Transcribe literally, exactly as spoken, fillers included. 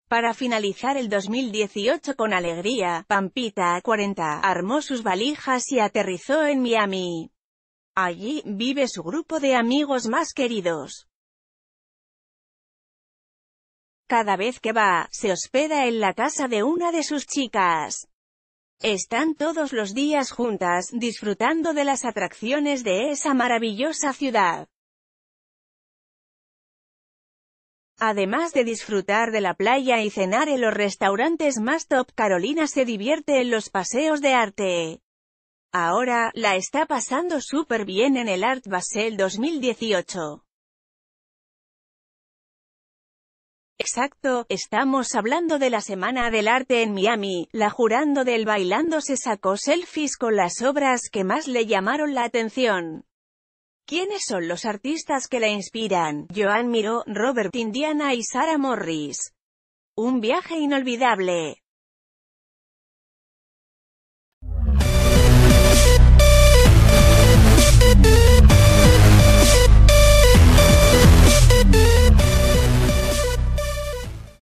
Para finalizar el dos mil dieciocho con alegría, Pampita, cuarenta, armó sus valijas y aterrizó en Miami. Allí vive su grupo de amigos más queridos. Cada vez que va, se hospeda en la casa de una de sus chicas. Están todos los días juntas, disfrutando de las atracciones de esa maravillosa ciudad. Además de disfrutar de la playa y cenar en los restaurantes más top, Carolina se divierte en los paseos de arte. Ahora, la está pasando súper bien en el Art Basel dos mil dieciocho. Exacto, estamos hablando de la Semana del Arte en Miami. La jurando del bailando se sacó selfies con las obras que más le llamaron la atención. ¿Quiénes son los artistas que la inspiran? Joan Miró, Robert Indiana y Sarah Morris. Un viaje inolvidable.